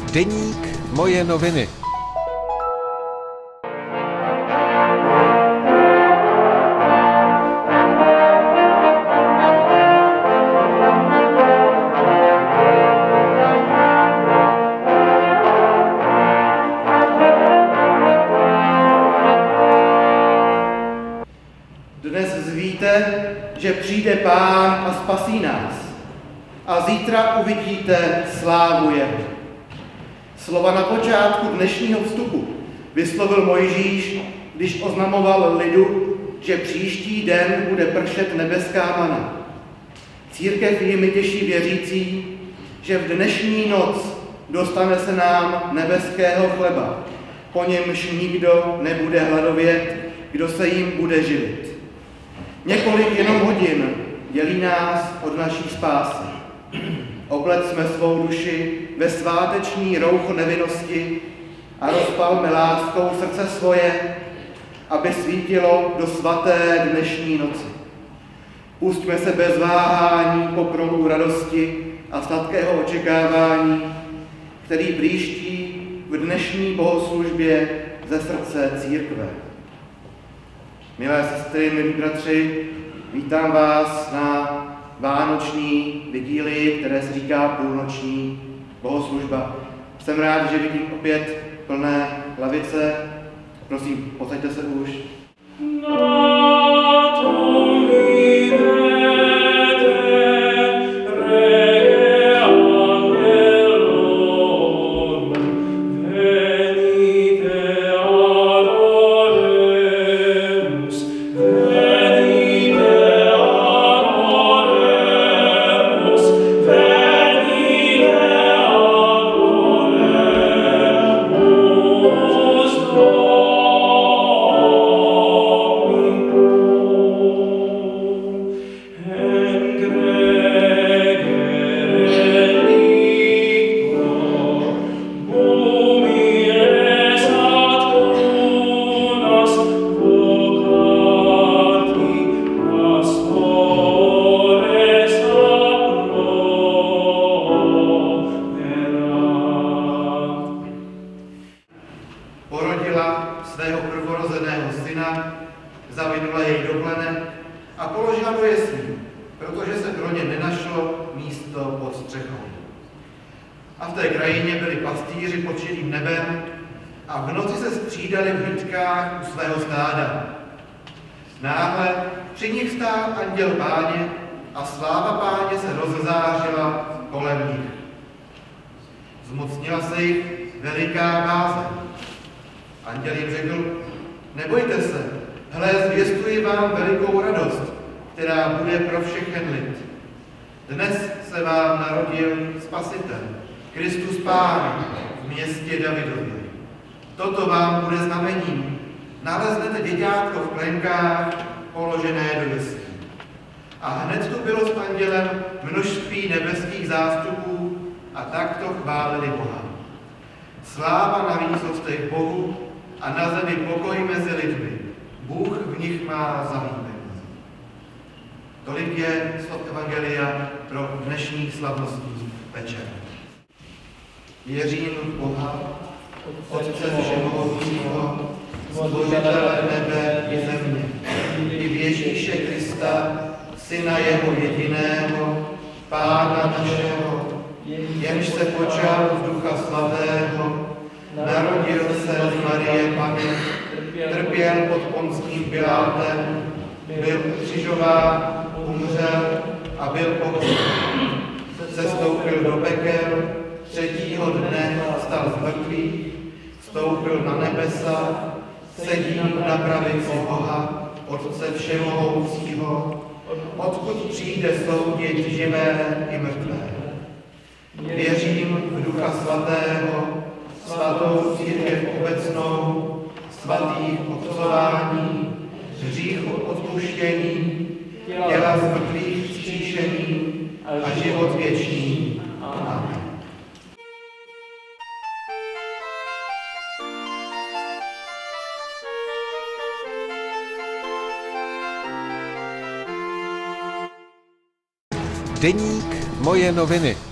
Deník Moje noviny. Dnes zvíte, že přijde Pán a spasí nás. A zítra uvidíte slávu jeho. Slova na počátku dnešního vstupu vyslovil Mojžíš, když oznamoval lidu, že příští den bude pršet nebeská mana. Církev jimi těší věřící, že v dnešní noc dostane se nám nebeského chleba, po němž nikdo nebude hladovět, kdo se jim bude živit. Několik jenom hodin dělí nás od naší spásy. Oblecme svou duši ve sváteční roucho nevinnosti a rozpalme láskou srdce svoje, aby svítilo do svaté dnešní noci. Pustíme se bez váhání po proudu radosti a sladkého očekávání, který blíští v dnešní bohoslužbě ze srdce církve. Milé sestry, milí bratři, vítám vás na vánoční vigílii, které se říká půlnoční bohoslužba. Jsem rád, že vidím opět plné lavice. Prosím, posaďte se už. Porodila svého prvorozeného syna, zavinula jej do plene a položila do jeslí, protože se pro ně nenašlo místo pod střechou. A v té krajině byli pastýři pod širým nebem a v noci se střídali v hlídkách u svého stáda. Náhle při nich stál anděl Páně a sláva Páně se rozzářila kolem nich. Zmocnila se jich veliká bázeň. Anděl jim řekl: nebojte se, hle, zvěstuji vám velikou radost, která bude pro všechen lid. Dnes se vám narodil Spasitel, Kristus Pán v městě Davidově. Toto vám bude znamením. Naleznete děťátko v plenkách, položené do jeslí. A hned tu bylo s andělem množství nebeských zástupů a takto chválili Boha. Sláva na výsostech Bohu a na zemi pokoj mezi lidmi. Bůh v nich má zalíbení. Tolik je slov Evangelia pro dnešní slavnostní večer. Věřím v Boha, Otce všemohoucího, Stvořitele nebe i země, i v Ježíše Krista, Syna jeho jediného, Pána našeho, jenž se počal z Ducha Svatého, narodil se z Marie Panny, trpěl pod Ponským Pilátem, byl ukřižován, umřel a byl pohřben. Sestoupil do pekel, třetího dne vstal z mrtvých, vstoupil na nebesa, sedí na pravici Boha, Otce všemohoucího, odkud přijde soudit živé i mrtvé. Věřím v Ducha Svatého, svatou církev obecnou, svatých otcování, hříchu odpuštění, těla z mrtvých vzkříšení a život věčný. Amen. Deník Moje noviny.